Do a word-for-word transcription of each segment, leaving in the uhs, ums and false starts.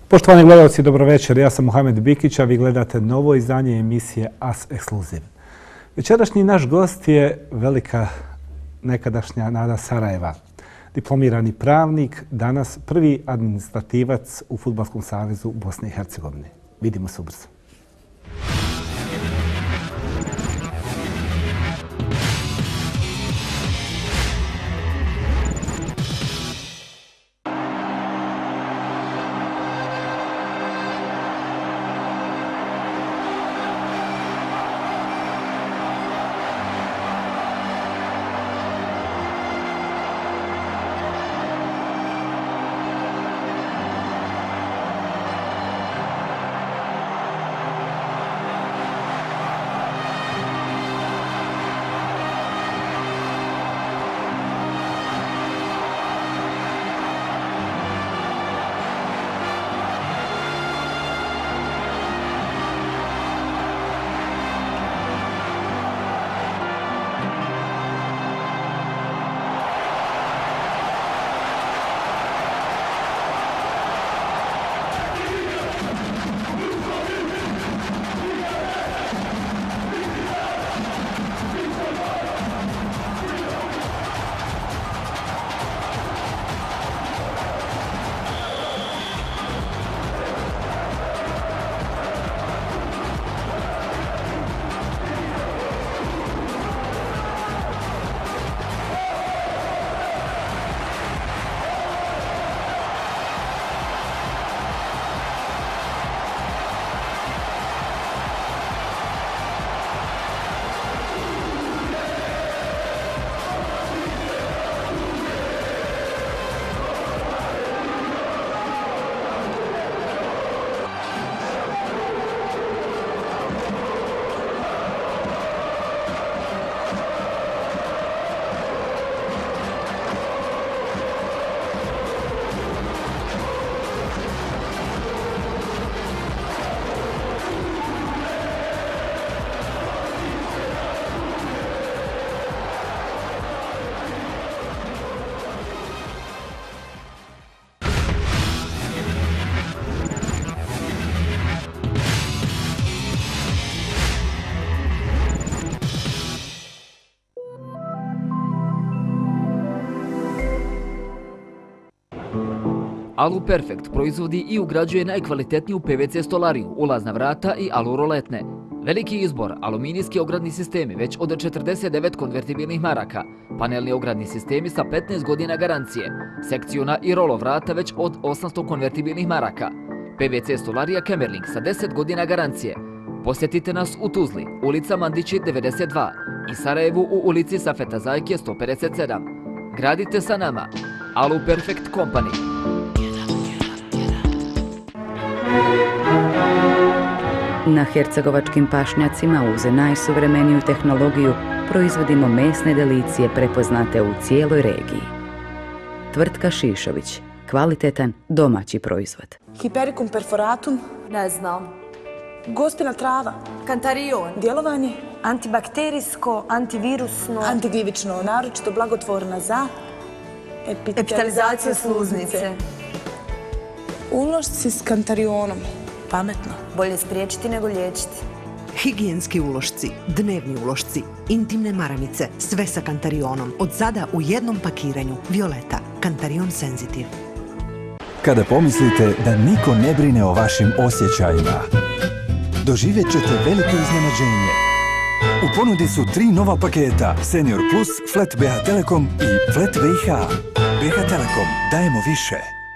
Poštovani gledalci, dobro večer. Ja sam Muhamed Bikić, a vi gledate novo izdanje emisije As Exclusive. Večerašnji naš gost je velika nekadašnja Nada Sarajeva. Diplomirani pravnik, danas prvi administrativac u Fudbalskom savezu Bosne i Hercegovine. Vidimo se ubrzo. Alu Perfect proizvodi i ugrađuje najkvalitetniju P V C stolariju, ulazna vrata i alu roletne. Veliki izbor, aluminijski ogradni sistemi već od četrdeset devet konvertibilnih maraka, panelni ogradni sistemi sa petnaest godina garancije, sekciona i rolo vrata već od osamsto konvertibilnih maraka, P V C stolarija Kemerling sa deset godina garancije. Posjetite nas u Tuzli, ulica Mandići devedeset dva i Sarajevu u ulici Safeta Zajke sto pedeset sedam. Gradite sa nama. Alu Perfect Company. Na hercegovačkim pašnjacima uz najsuvremeniju tehnologiju proizvodimo mesne delicije prepoznate u cijeloj regiji. Tvrtka Šišović. Kvalitetan domaći proizvod. Hypericum perforatum? Ne znam. Gospina trava? Kantarion. Djelovanje? Antibakterijsko, antivirusno. Antiglivično, naročito blagotvorna za epitalizaciju sluznice. Ulošci s kantarionom. Pametno. Bolje spriječiti nego liječiti. Higijenski ulošci, dnevni ulošci, intimne maramice, sve sa kantarionom. Od sada u jednom pakiranju. Violeta, Kantarion Sensitive. Kada pomislite da niko ne brine o vašim osjećajima, doživjet ćete veliko iznenađenje. U ponudi su tri nova paketa Senior Plus, Flat B H Telekom i Flat B I H. B H Telekom, dajemo više.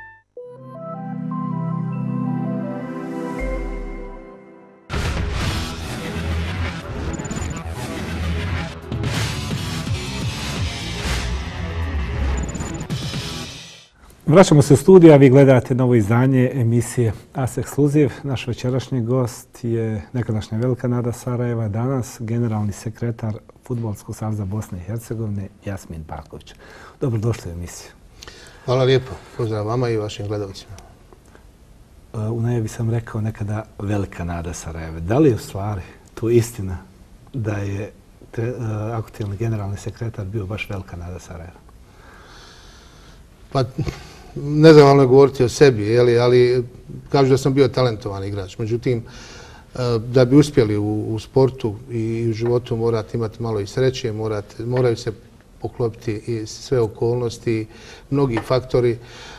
Vraćamo se u studiju, a vi gledate novo izdanje emisije As Exclusive. Naš večerašnji gost je nekadašnja velika Nada Sarajeva, danas generalni sekretar Fudbalskog saveza Bosne i Hercegovine Jasmin Parković. Dobrodošli u emisiju. Hvala lijepo. Pozdrav vama i vašim gledalcima. U najavi sam rekao nekada velika Nada Sarajeva. Da li je u stvari to istina da je aktualni generalni sekretar bio baš velika Nada Sarajeva? Pa nezahvalno je govoriti o sebi, jeli, ali kažu da sam bio talentovan igrač. Međutim, da bi uspjeli u, u sportu i u životu morate imati malo i sreće, morate, moraju se poklopiti i sve okolnosti, mnogi faktori.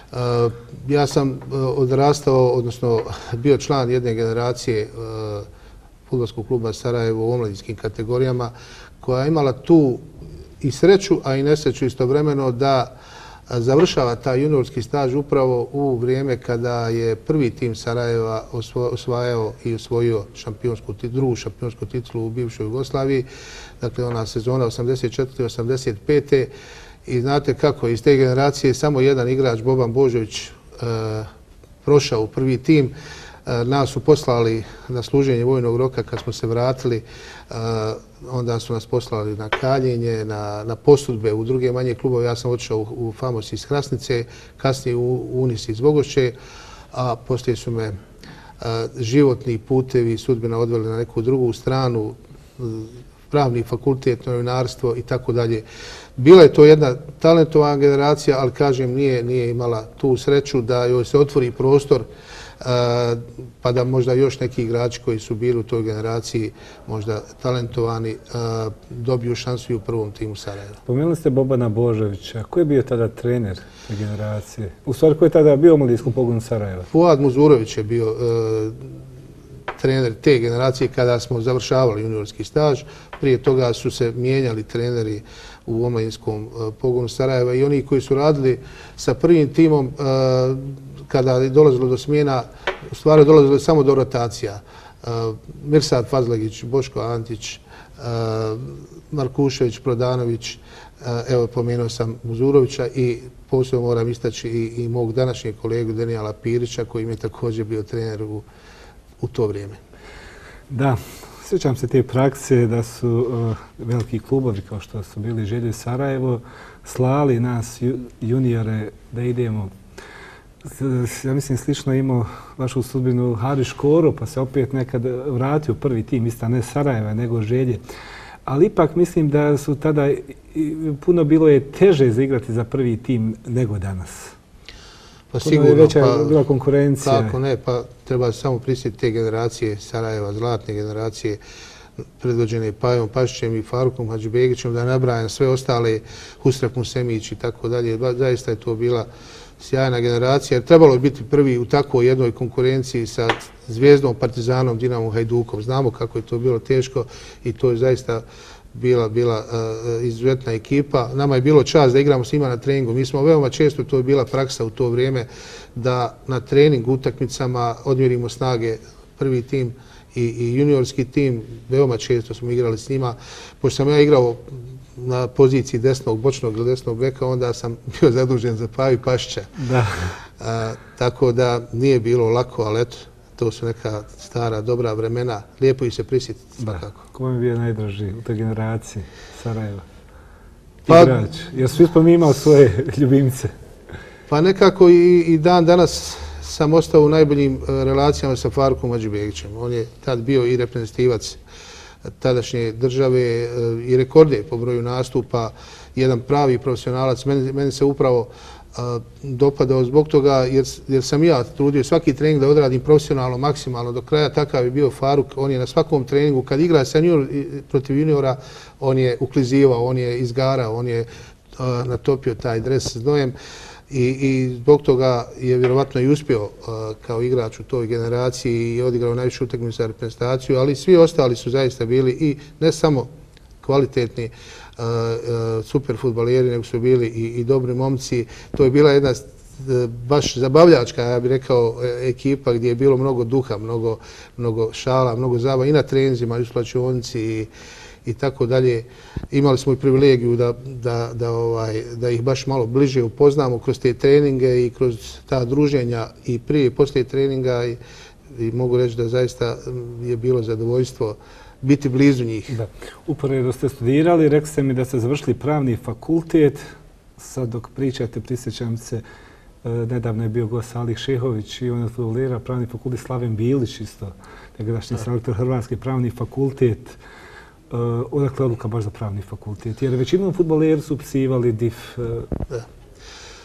Ja sam odrastao, odnosno bio član jedne generacije fudbalskog kluba Sarajevo u omladinskim kategorijama koja je imala tu i sreću, a i nesreću istovremeno da završava taj juniorski staž upravo u vrijeme kada je prvi tim Sarajeva osvajao i osvojio šampionsku, drugu šampionsku titulu u bivšoj Jugoslaviji. Dakle, ona sezona osamdeset četvrte osamdeset pete I znate kako, iz te generacije samo jedan igrač, Boban Božović, e, prošao u prvi tim. E, nas su poslali na služenje vojnog roka kad smo se vratili. E, onda su nas poslali na kaljenje, na, na posudbe u druge manje klubove. Ja sam otišao u, u Famos iz Hrasnice, kasnije u Unis iz Vogošće, a poslije su me e, životni putevi i sudbina odveli na neku drugu stranu, pravni fakultet, novinarstvo i tako dalje. Bila je to jedna talentovana generacija, ali kažem nije, nije imala tu sreću da joj se otvori prostor pa da možda još neki igrači koji su bili u toj generaciji možda talentovani dobiju šansu i u prvom timu Sarajeva. Pomenuli ste Bobana Božovića. Ko je bio tada trener te generacije? U stvari, ko je tada bio u omladinskom pogonu Sarajeva? Fuad Muzurović je bio uh, trener te generacije kada smo završavali juniorski staž. Prije toga su se mijenjali treneri u omladinskom uh, pogonu Sarajeva i oni koji su radili sa prvim timom uh, kada je dolazilo do smjena, u stvari dolazilo samo do rotacija. Uh, Mirsad Fazlagić, Boško Antić, uh, Markušević, Prodanović, uh, evo pomenuo sam Muzurovića i posebno moram istaći i, i mog današnjeg kolegu Denijala Pirića koji mi je također bio trener u, u to vrijeme. Da, sjećam se te prakse da su uh, veliki klubovi kao što su bili Želje Sarajevo slali nas ju, juniore da idemo. Ja mislim slično imao vašu sudbinu Haris Škoro, pa se opet nekad vratio prvi tim, ista ne Sarajeva, nego Želje. Ali ipak mislim da su tada puno bilo je teže zaigrati za prvi tim nego danas. Pa sigurno, je veća pa, bila konkurencija. Kako ne, pa treba samo prisjetiti te generacije Sarajeva, zlatne generacije, predvođene Pajom Pašićem i Farukom Hadžibegićem, da nabrajam sve ostale, Husref Musemić i tako dalje. Zaista je to bila sjajna generacija, jer trebalo je biti prvi u takvoj jednoj konkurenciji sa Zvijezdom, Partizanom, Dinamom, Hajdukom. Znamo kako je to bilo teško i to je zaista bila, bila uh, izuzetna ekipa. Nama je bilo čast da igramo s njima na treningu. Mi smo veoma često, to je bila praksa u to vrijeme, da na treningu utakmicama odmjerimo snage prvi tim i, i juniorski tim. Veoma često smo igrali s njima. Pošto sam ja igrao na poziciji desnog, bočnog ili desnog beka, onda sam bio zadužen za Paju Pašića. Da. A, tako da nije bilo lako, ali eto, to su neka stara, dobra vremena. Lijepo ih se prisjetiti. Da. Tako. Ko mi je bio najdraži u toj generaciji Sarajeva? Pa, igrač. Jer svi smo mi imali svoje ljubimce. Pa nekako i, i dan danas sam ostao u najboljim relacijama sa Farukom Hadžibegićem. On je tad bio i reprezentativac tadašnje države i rekorde po broju nastupa, jedan pravi profesionalac. Meni, meni se upravo uh, dopadao zbog toga jer, jer sam ja trudio svaki trening da odradim profesionalno, maksimalno do kraja. Takav je bio Faruk. On je na svakom treningu, kad igra senior protiv juniora, on je uklizivao, on je izgarao, on je uh, natopio taj dres znojem. I, i zbog toga je vjerovatno i uspio uh, kao igrač u toj generaciji i odigrao najviše utakmice za reprezentaciju, ali svi ostali su zaista bili i ne samo kvalitetni uh, uh, super fudbaleri, nego su bili i, i dobri momci. To je bila jedna uh, baš zabavljačka, ja bih rekao, ekipa gdje je bilo mnogo duha, mnogo, mnogo šala, mnogo zabava i na treninzima, i u slačionici i i tako dalje. Imali smo i privilegiju da, da, da, ovaj, da ih baš malo bliže upoznamo kroz te treninge i kroz ta druženja i prije i poslije treninga i, i mogu reći da zaista je bilo zadovoljstvo biti blizu njih. Da. Uporedo ste studirali, rekli ste mi da ste završili pravni fakultet. Sad dok pričate, prisjećam se, nedavno je bio gost Salih Šehović i on je studirao pravni fakultet, Slaven Bilić isto, nekadašnji selektor Hrvatski pravni fakultet. Uh, odakle odluka baš za pravni fakultet? Jer većinom fudbaleri su upisivali D I F. Uh... Da.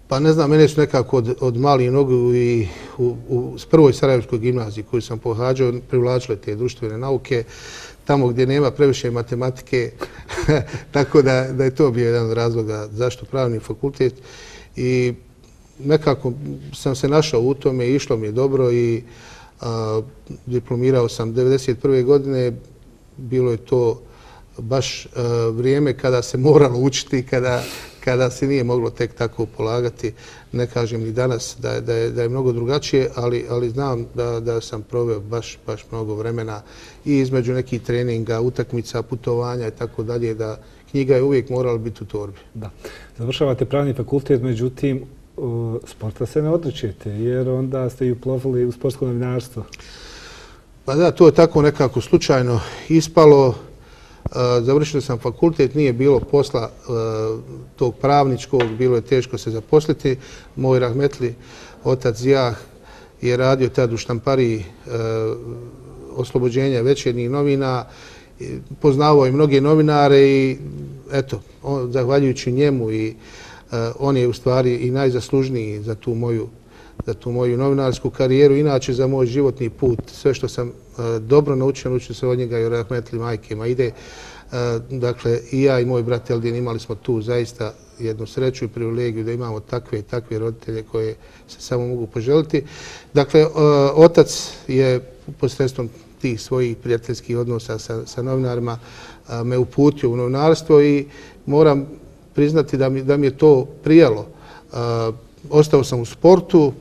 Pa ne znam, mene su nekako od, od malih nogu i u, u prvoj Sarajevskoj gimnaziji koju sam pohađao privlačile te društvene nauke, tamo gdje nema previše matematike, tako da, da je to bio jedan od razloga zašto pravni fakultet. I nekako sam se našao u tome, išlo mi je dobro i a, diplomirao sam devedeset prve godine. Bilo je to baš a, vrijeme kada se moralo učiti, kada, kada se nije moglo tek tako polagati. Ne kažem ni danas da je, da je, da je mnogo drugačije, ali, ali znam da, da sam proveo baš, baš mnogo vremena i između nekih treninga, utakmica, putovanja i tako dalje, da knjiga je uvijek morala biti u torbi. Da. Završavate pravni fakultet, međutim, sporta se ne odričete, jer onda ste i uplovili u sportsko novinarstvo. Pa da, to je tako nekako slučajno ispalo. Završio sam fakultet, nije bilo posla tog pravničkog, bilo je teško se zaposliti. Moj rahmetli otac Zijah je radio tad u štampariji Oslobođenja večernjih novina, poznavao i mnoge novinare i eto, on, zahvaljujući njemu i uh, on je u stvari i najzaslužniji za tu moju, za tu moju novinarsku karijeru, inače za moj životni put. Sve što sam uh, dobro naučio, naučio se od njega i rahmetli majke Maide. Uh, dakle, i ja i moj brat Eldin imali smo tu zaista jednu sreću i privilegiju da imamo takve i takve roditelje koje se samo mogu poželiti. Dakle, uh, otac je posredstvom tih svojih prijateljskih odnosa sa, sa novinarima a, me uputio u novinarstvo i moram priznati da mi, da mi je to prijalo. A, ostao sam u sportu,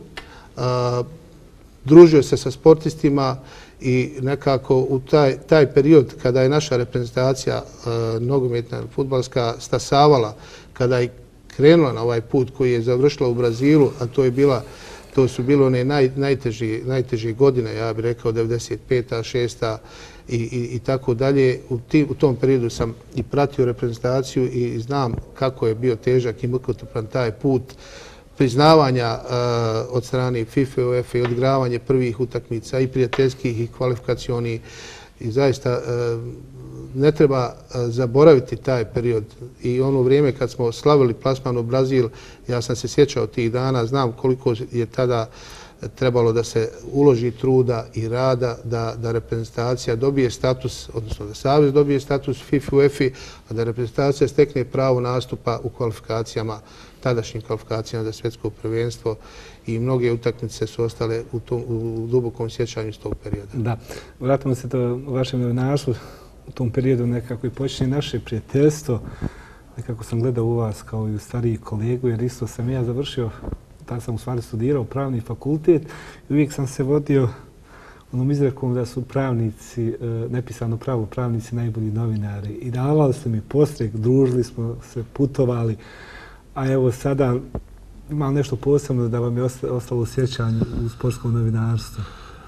a, družio se sa sportistima i nekako u taj, taj period kada je naša reprezentacija a, nogometna, fudbalska stasavala, kada je krenula na ovaj put koji je završila u Brazilu, a to je bila To su bile one naj, najteži, najteže godine, ja bih rekao devedeset peta, šesta i, i, i tako dalje. U, ti, u tom periodu sam i pratio reprezentaciju i znam kako je bio težak i mukotrpan taj put priznavanja uh, od strane FIFA, UEFA i odigravanje prvih utakmica i prijateljskih i kvalifikacionih. I zaista uh, ne treba uh, zaboraviti taj period i ono vrijeme kad smo slavili plasman u Brazil, ja sam se sjećao tih dana, znam koliko je tada trebalo da se uloži truda i rada da, da reprezentacija dobije status, odnosno da savez dobije status FIFA, UEFA, a da reprezentacija stekne pravo nastupa u kvalifikacijama, tadašnjim kvalifikacijama za svjetsko prvenstvo i mnoge utakmice su ostale u, tom, u dubokom sjećanju iz tog perioda. Da, vratimo se to u vašem novinarstvu. U tom periodu nekako i počinje naše prijateljstvo. Nekako sam gledao u vas kao i u stariji kolegu, jer isto sam ja završio, tada sam u stvari studirao pravni fakultet i uvijek sam se vodio onom izrekom da su pravnici, nepisano pravo, pravnici najbolji novinari. I davali ste mi postrek, družili smo se, putovali, a evo sada imam nešto posebno da vam je ostalo u sjećanju u sportskom novinarstvu.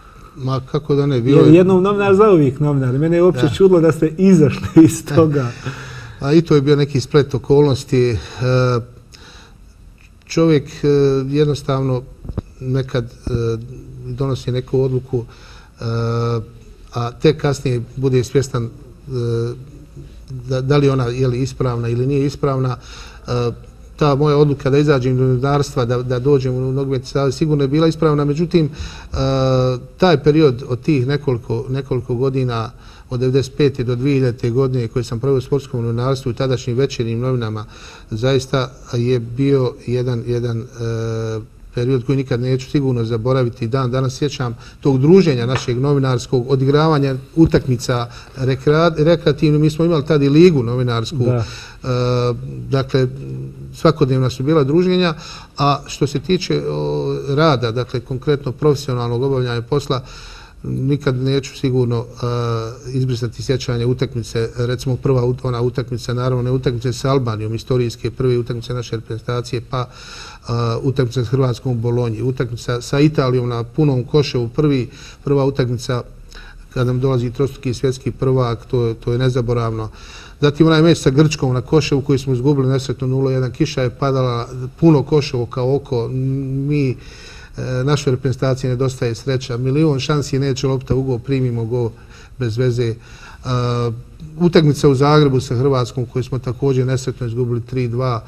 Ma kako da ne bilo... Jer jednom novinar za uvijek novinar. Mene je uopće da. čudilo da ste izašli iz toga. A i to je bio neki splet okolnosti. Čovjek jednostavno nekad donosi neku odluku, a tek kasnije bude svjestan da, da li ona je li ispravna ili nije ispravna. Ta moja odluka da izađem do novinarstva, da, da dođem u nogometni savez sigurno je bila ispravna. Međutim, uh, taj period od tih nekoliko, nekoliko godina, od devedeset pete do dvije hiljadite godine koje sam proveo u sportskom novinarstvu i tadašnjim večernjim novinama, zaista je bio jedan, jedan uh, period koji nikad neću sigurno zaboraviti. Dan danas sjećam tog druženja našeg novinarskog, odigravanja utakmica rekreativno. Mi smo imali tada i ligu novinarsku. Da. Uh, dakle, svakodnevna su bila druženja. A što se tiče o, rada, dakle, konkretno profesionalnog obavljanja posla, nikad neću sigurno uh, izbrisati sjećanje utakmice, recimo prva ona utakmica, naravno ne utakmice sa Albanijom, istorijske prve utakmice naše reprezentacije, pa uh, utakmica s Hrvatskom u Bolonji, utakmica sa Italijom na punom Koševu, prvi, prva utakmica kada nam dolazi trostruki svjetski prvak, to, to je nezaboravno. Zatim onaj meč sa Grčkom na Koševu koji smo izgubili nesretno nula jedan, kiša je padala, puno Koševo kao oko, mi našoj reprezentaciji nedostaje sreća, milion šansi, neće lopta u go, primimo go bez veze. Uh, utakmica u Zagrebu sa Hrvatskom koju smo također nesretno izgubili tri dva,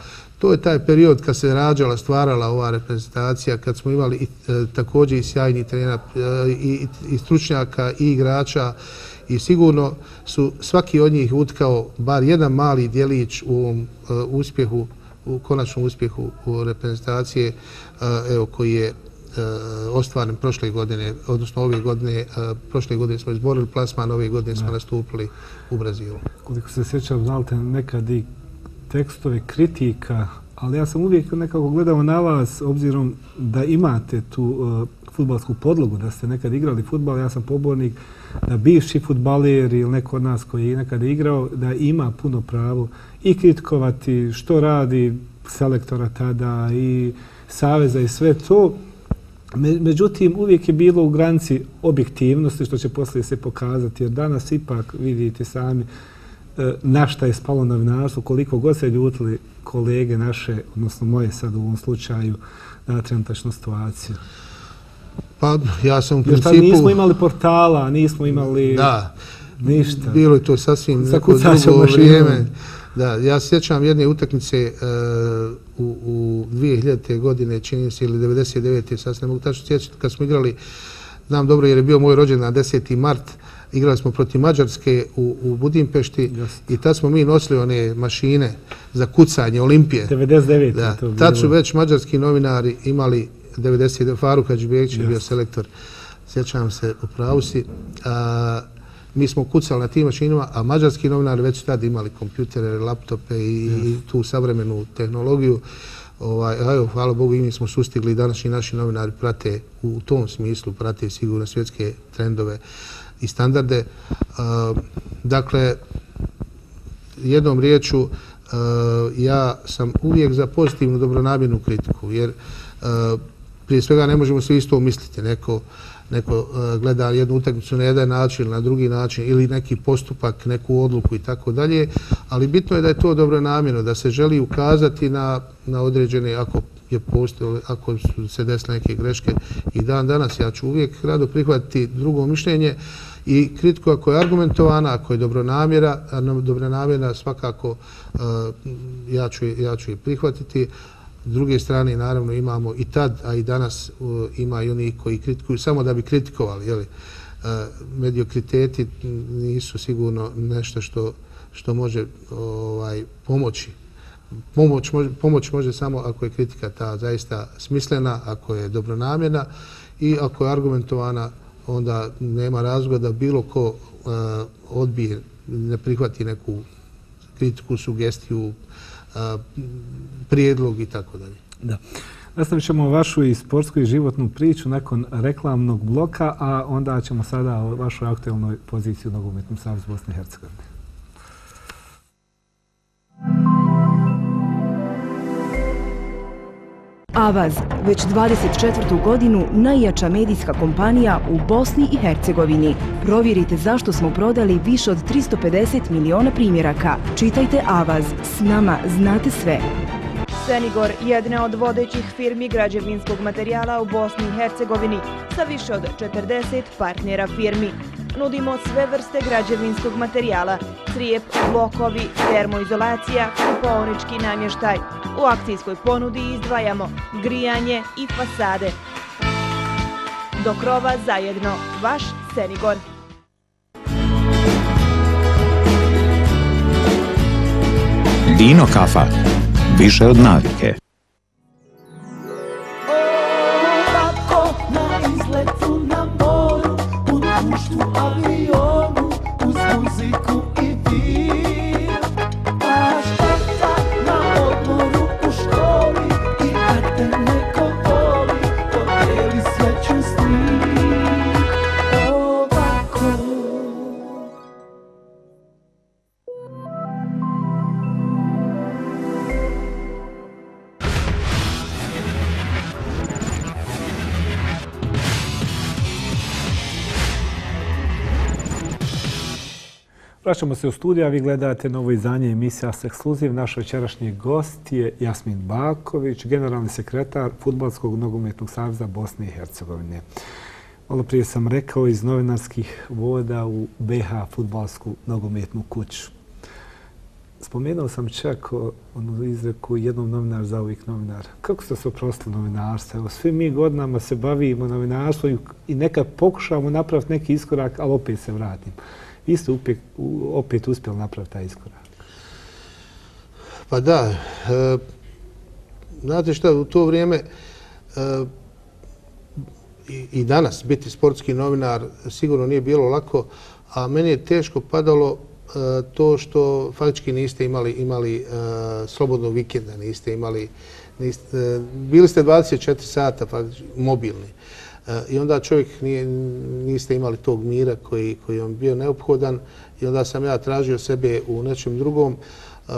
To je taj period kad se rađala, stvarala ova reprezentacija, kad smo imali i, e, također i sjajni trenera, e, i, i stručnjaka, i igrača, i sigurno su svaki od njih utkao bar jedan mali djelić u ovom e, uspjehu, u konačnom uspjehu u reprezentacije, e, evo, koji je ostvaren prošle godine, odnosno ove godine. Prošle godine smo izborili plasman, ove godine smo nastupili u Brazilu. Koliko se sjećam, znate nekad i tekstove kritika, ali ja sam uvijek nekako gledao na vas, obzirom da imate tu uh, fudbalsku podlogu, da ste nekad igrali fudbal. Ja sam pobornik da bivši fudbaler ili neko od nas koji je nekada igrao, da ima puno pravo i kritikovati što radi selektora tada i saveza i sve to. Međutim, uvijek je bilo u granici objektivnosti, što će poslije se pokazati, jer danas ipak vidite sami na šta je spalo novinarstvo, koliko god se ljutili kolege naše, odnosno moje sad u ovom slučaju, na trenutačnu situaciju. Pa ja sam u principu... Jer nismo imali portala, nismo imali da, ništa. Bilo je to sasvim neko drugo vrijeme. Da, ja sjećam jedne utakmice uh, u, u dvije hiljadite. godine, čini se, ili devedeset devete. Sad se ne mogu tačno sjećati, kad smo igrali, znam dobro jer je bio moj rođendan deseti mart, igrali smo protiv Mađarske u, u Budimpešti. Just. I tad smo mi nosili one mašine za kucanje Olimpije. devedeset devete. Da, to tad su već mađarski novinari imali devedeset. Faruk Hadžibegić je bio selektor, sjećam se, u pravu si. A, mi smo kucali na tim mašinama, a mađarski novinari već tad imali kompjutere, laptope i, yes. i tu savremenu tehnologiju. Ovaj, evo, hvala Bogu, i mi smo sustigli, današnji naši novinari prate u tom smislu, prate sigurno svjetske trendove i standarde. Uh, dakle, jednom riječu, uh, ja sam uvijek za pozitivnu dobronamjernu kritiku, jer uh, prije svega ne možemo svi isto misliti. Neko, neko uh, gleda jednu utakmicu na jedan način, na drugi način, ili neki postupak, neku odluku i tako dalje, ali bitno je da je to dobronamjerno, da se želi ukazati na, na određene, ako je postoje, ako su se desile neke greške. I dan danas ja ću uvijek rado prihvatiti drugo mišljenje i kritiku ako je argumentovana, ako je dobronamjera, dobronamjerna svakako uh, ja ću, ja ću je prihvatiti. S druge strane, naravno, imamo i tad, a i danas uh, ima i oni koji kritikuju samo da bi kritikovali. Jeli? Uh, mediokriteti nisu sigurno nešto što, što može ovaj, pomoći. Pomoć može, pomoć može samo ako je kritika ta zaista smislena, ako je dobronamjerna i ako je argumentovana, onda nema razloga da bilo ko uh, odbije, ne prihvati neku kritiku, sugestiju, uh, prijedlog i tako dalje. Da. Nastavit ćemo vašu i sportsku i životnu priču nakon reklamnog bloka, a onda ćemo sada o vašoj aktualnoj poziciji u Nogometnom savezu Bosne i Hercegovine. Avaz, već dvadeset četvrtu godinu najjača medijska kompanija u Bosni i Hercegovini. Provjerite zašto smo prodali više od tristo pedeset miliona primjeraka. Čitajte Avaz, s nama znate sve. Senigor, jedna od vodećih firmi građevinskog materijala u Bosni i Hercegovini sa više od četrdeset partnera firmi. Nudimo sve vrste građevinskog materijala, crijep, blokovi, termoizolacija, kupaonički namještaj. U akcijskoj ponudi izdvajamo grijanje i fasade. Do krova zajedno, vaš Senigor. Dino kafa, više od navike. Ovako na izletu na moru, u društvu avionu, uz muziku i vir. Baš tata na odmoru u školi i kad te neko voli, podijeli sreću s njim. Ovako. Vraćamo se u studiju, a vi gledate novo izdanje emisije As Ekskluziv. Naš večerašnji gost je Jasmin Baković, generalni sekretar Fudbalskog nogometnog saveza Bosne i Hercegovine. Malo prije sam rekao iz novinarskih voda u B H Fudbalsku nogometnu kuću. spomenuo sam čak onu izreku jednom novinar za uvijek novinar. Kako ste se oprostili novinarstva? Evo, svi mi godinama se bavimo novinarstvom i nekad pokušavamo napraviti neki iskorak, ali opet se vratim. Vi ste opet, opet uspjeli napraviti taj iskorak. Pa da. E, znate šta, u to vrijeme e, i, i danas biti sportski novinar sigurno nije bilo lako, a meni je teško padalo to što faktički niste imali, imali uh, slobodnog vikenda, niste imali, niste, uh, bili ste dvadeset četiri sata faktički mobilni. Uh, I onda čovjek nije, niste imali tog mira koji, koji vam bio neophodan i onda sam ja tražio sebe u nečem drugom. Uh,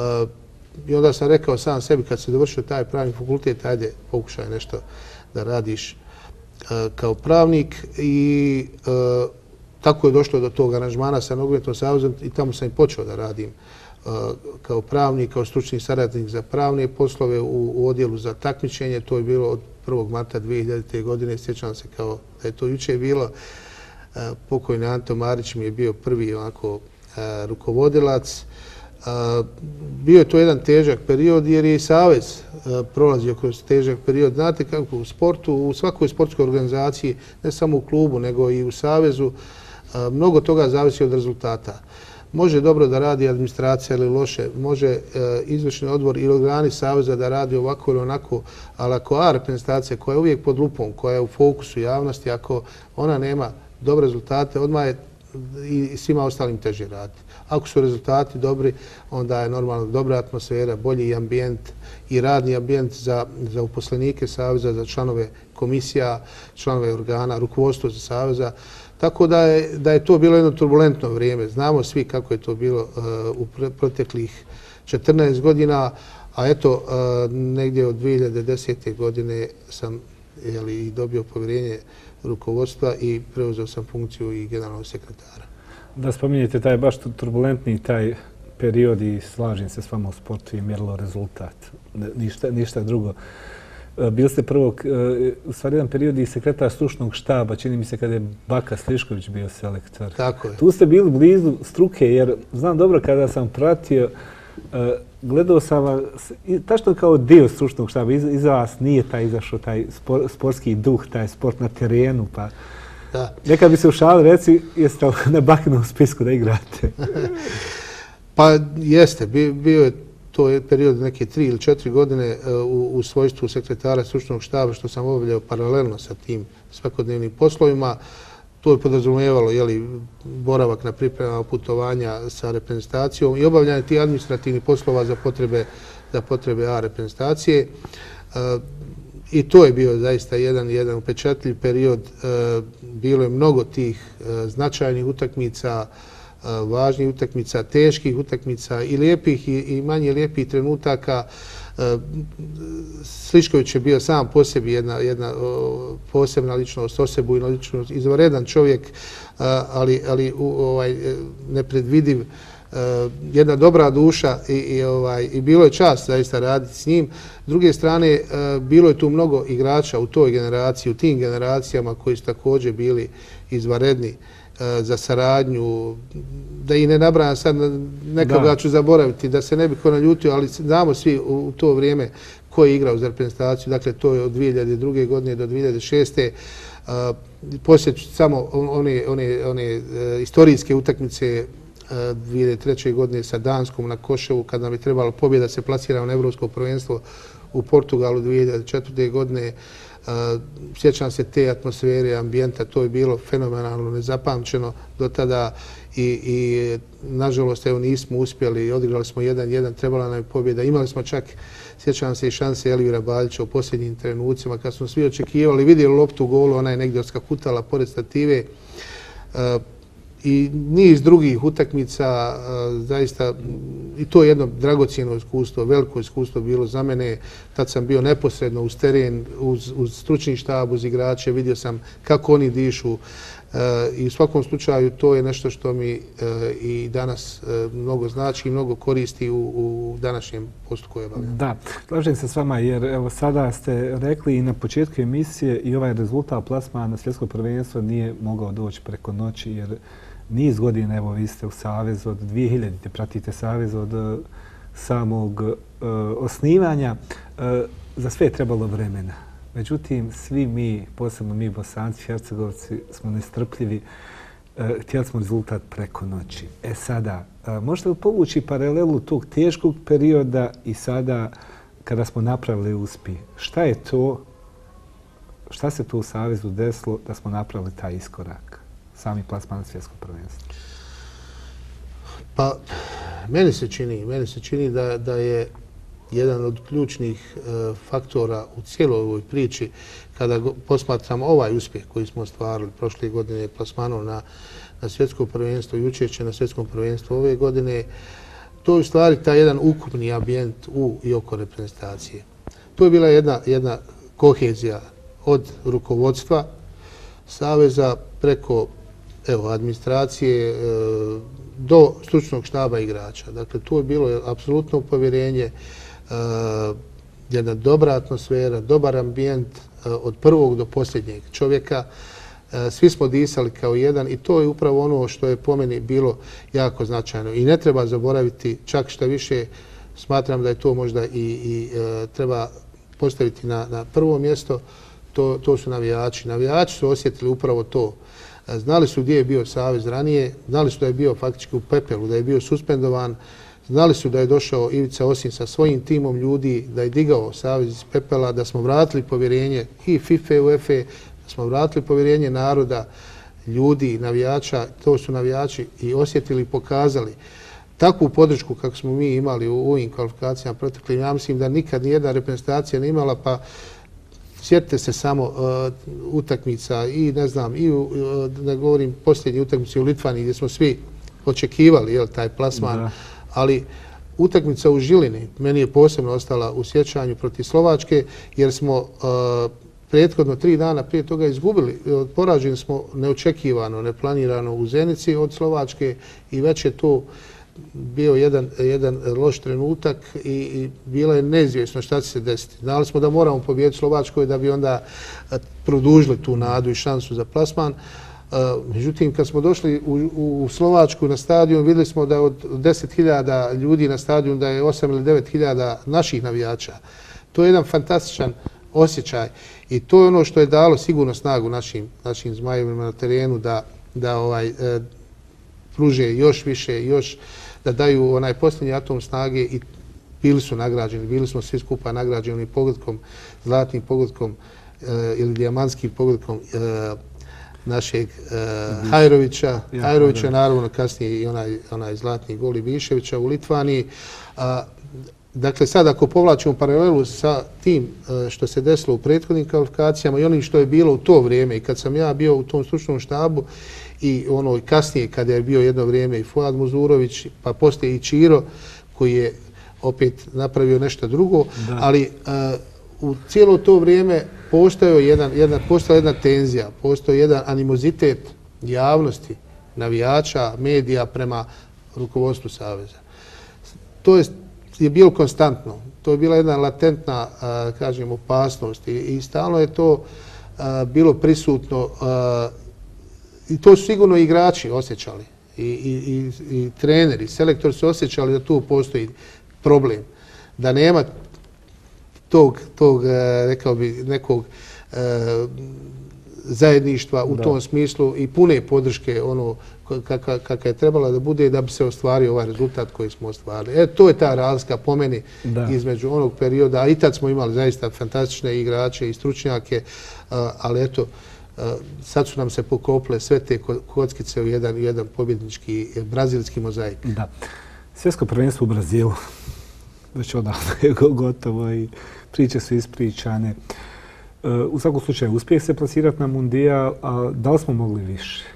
I onda sam rekao sam sebi kad se dovršio taj pravni fakultet, ajde pokušaj nešto da radiš uh, kao pravnik i uh, tako je došlo do tog aranžmana sa Nogometnim savezom i tamo sam i počeo da radim uh, kao pravnik, kao stručni saradnik za pravne poslove u, u odjelu za takmičenje. To je bilo od prvog marta dvije hiljadite. godine. Sjećam se kao da je to juče bilo. Uh, pokojni Anto Marić mi je bio prvi onako uh, rukovodilac. Uh, bio je to jedan težak period jer je i savez uh, prolazio kroz težak period. Znate kako u sportu, u svakoj sportskoj organizaciji, ne samo u klubu nego i u savezu, mnogo toga zavisi od rezultata. Može dobro da radi administracija ili loše, može e, izvršni odbor ili organi saveza da radi ovako ili onako, ali ako A reprezentacija koja je uvijek pod lupom, koja je u fokusu javnosti, ako ona nema dobre rezultate, odmah je i svima ostalim teže raditi. Ako su rezultati dobri, onda je normalno dobra atmosfera, bolji ambijent i radni ambijent za, za uposlenike saveza, za članove komisija, članove organa, rukovodstvo za saveza. Tako da je, da je to bilo jedno turbulentno vrijeme. Znamo svi kako je to bilo uh, u proteklih četrnaest godina, a eto, uh, negdje od dvije hiljade desete. godine sam jeli, dobio povjerenje rukovodstva i preuzeo sam funkciju i generalnog sekretara. Da spominjete taj baš turbulentni taj period i slažem se s vama u sportu i mjerilo rezultat. Ništa, ništa drugo. Bili ste prvo, u stvari jedan period i sekretar stručnog štaba, čini mi se kada je Baka Slišković bio selektor. Tako je. Tu ste bili blizu struke, jer znam dobro kada sam pratio, gledao sam vas, tačno kao dio stručnog štaba, iza vas nije taj izašao taj spor, sportski duh, taj sport na terenu, pa da. Nekad bi se u šali reci, jeste na Bakinom spisku da igrate? Pa jeste, bio je to je period neke tri ili četiri godine u, u svojstvu sekretara stručnog štaba što sam obavljao paralelno sa tim svakodnevnim poslovima. To je podrazumijevalo jeli, boravak na pripremama putovanja sa reprezentacijom i obavljanje tih administrativnih poslova za potrebe, za potrebe A reprezentacije. E, I to je bio zaista jedan, jedan upečatljiv period. E, bilo je mnogo tih e, značajnih utakmica, važnih utakmica, teških utakmica i lijepih i, i manje lijepih trenutaka. Slišković je bio sam po sebi jedna, jedna o, posebna ličnost, osebujna ličnost, izvanredan čovjek, ali, ali u, ovaj, nepredvidiv, jedna dobra duša i, i, ovaj, i bilo je čast zaista raditi s njim. S druge strane, bilo je tu mnogo igrača u toj generaciji, u tim generacijama koji su također bili izvanredni za saradnju, da i ne nabrajam sad, nekoga ću zaboraviti, da se ne bi ko naljutio, ali znamo svi u to vrijeme ko je igrao za reprezentaciju, dakle to je od dvije hiljade druge. godine do dvije hiljade šeste. Poslije samo one, one, one istorijske utakmice dvije hiljade treće. godine sa Danskom na Koševu, kad nam je trebalo pobjeda se plasiramo na Evropsko prvenstvo u Portugalu dvije hiljade četvrte. godine. Uh, sjećam se te atmosfere, ambijenta, to je bilo fenomenalno, nezapamćeno do tada i, i nažalost evo nismo uspjeli, odigrali smo jedan jedan, trebala nam je pobjeda. Imali smo čak, sjećam se i šanse Elvira Baljića u posljednjim trenucima kad smo svi očekivali, vidjeli loptu u golu, ona je negdje odskakutala pored stative. Uh, I niz drugih utakmica, zaista, i to je jedno dragocjeno iskustvo, veliko iskustvo bilo za mene. Tad sam bio neposredno uz teren, uz, uz stručni štab, uz igrače, vidio sam kako oni dišu i u svakom slučaju to je nešto što mi i danas mnogo znači i mnogo koristi u, u današnjem poslu koje obavljam. Da, slažem se s vama jer evo sada ste rekli i na početku emisije i ovaj rezultat plasmana na svjetsko prvenstvo nije mogao doći preko noći jer niz godina, evo vi ste u Savezu od dvije hiljade. pratite Savez od samog osnivanja. Za sve je trebalo vremena. Međutim, svi mi, posebno mi Bosanci, Hercegovci, smo nestrpljivi. Htjeli smo rezultat preko noći. E sada, možete li povući paralelu tog teškog perioda i sada kada smo napravili uspjeh? Šta je to, šta se to u Savezu desilo da smo napravili taj iskorak? Sami plasman na svjetsko prvenstvo. Pa, meni se čini, meni se čini da, da je jedan od ključnih e, faktora u cijeloj ovoj priči, kada posmatramo ovaj uspjeh koji smo ostvarili prošle godine plasmanom na, na svjetsko prvenstvo i učešće na svjetskom prvenstvu ove godine, to je u stvari taj jedan ukupni ambijent u i oko reprezentacije. To je bila jedna, jedna kohezija od rukovodstva Saveza preko evo, administracije e, do stručnog štaba igrača. Dakle, to je bilo apsolutno povjerenje, Uh, jedna dobra atmosfera, dobar ambijent uh, od prvog do posljednjeg čovjeka. Uh, svi smo disali kao jedan i to je upravo ono što je po meni bilo jako značajno. I ne treba zaboraviti, čak što više smatram da je to možda i, i uh, treba postaviti na, na prvo mjesto, to, to su navijači. Navijači su osjetili upravo to. Uh, znali su gdje je bio Savez ranije, znali su da je bio faktički u pepelu, da je bio suspendovan. Znali su da je došao Ivica Osim sa svojim timom ljudi, da je digao Savez iz pepela, da smo vratili povjerenje i FIFA, UEFA, da smo vratili povjerenje naroda, ljudi, navijača. To su navijači i osjetili i pokazali. Takvu podršku kako smo mi imali u ovim kvalifikacijama proteklim, ja mislim da nikad nijedna reprezentacija ne imala, pa sjetite se samo uh, utakmica i ne znam, i uh, ne govorim posljednji utakmici u Litvani gdje smo svi očekivali jel, taj plasman. Da. Ali utakmica u Žilini meni je posebno ostala u sjećanju protiv Slovačke, jer smo uh, prethodno tri dana prije toga izgubili. Poraženi smo neočekivano, neplanirano u Zenici od Slovačke i već je to bio jedan, jedan loš trenutak i, i bilo je neizvjesno šta će se desiti. Znali smo da moramo pobijediti Slovačkoj da bi onda produžili tu nadu i šansu za plasman. Međutim, kad smo došli u, u Slovačku na stadion, vidjeli smo da od deset hiljada ljudi na stadion da je osam ili devet hiljada naših navijača. To je jedan fantastičan osjećaj i to je ono što je dalo sigurno snagu našim, našim zmajevima na terenu da, da ovaj, e, pruže još više, još da daju onaj posljednji atom snage i bili su nagrađeni, bili smo svi skupa nagrađeni pogodkom, zlatnim pogodkom e, ili dijamantskim pogodkom e, našeg uh, Hajrovića. Ja, Hajrovića, naravno, kasnije i onaj, onaj zlatni gol Ibiševića u Litvaniji. Uh, dakle, sad ako povlačimo paralelu sa tim uh, što se desilo u prethodnim kvalifikacijama i onim što je bilo u to vrijeme i kad sam ja bio u tom stručnom štabu i ono kasnije kada je bio jedno vrijeme i Fuad Muzurović, pa poslije i Čiro koji je opet napravio nešto drugo, da. Ali uh, u cijelo to vrijeme postojao jedan, jedna, postojala jedna tenzija, postojao jedan animozitet javnosti, navijača, medija prema rukovodstvu Saveza. To je, je bilo konstantno. To je bila jedna latentna, a, kažem, opasnost i, i stalno je to a, bilo prisutno a, i to su sigurno igrači osjećali i, i, i, i treneri, selektori su osjećali da tu postoji problem, da nema tog, tog rekao bi, nekog e, zajedništva u da. tom smislu i pune podrške ono kakva kaka je trebala da bude da bi se ostvario ovaj rezultat koji smo ostvarili. E, to je ta razlika po meni da. između onog perioda, a i tad smo imali zaista fantastične igrače i stručnjake, a, ali eto, a, sad su nam se poklopile sve te kockice u jedan, jedan pobjednički brazilski mozaik. Da. Svjetsko prvenstvo u Brazilu. Već odavno je gotovo i priče su ispričane. U svakom slučaju, uspije se plasirati na mundijal, a da li smo mogli više?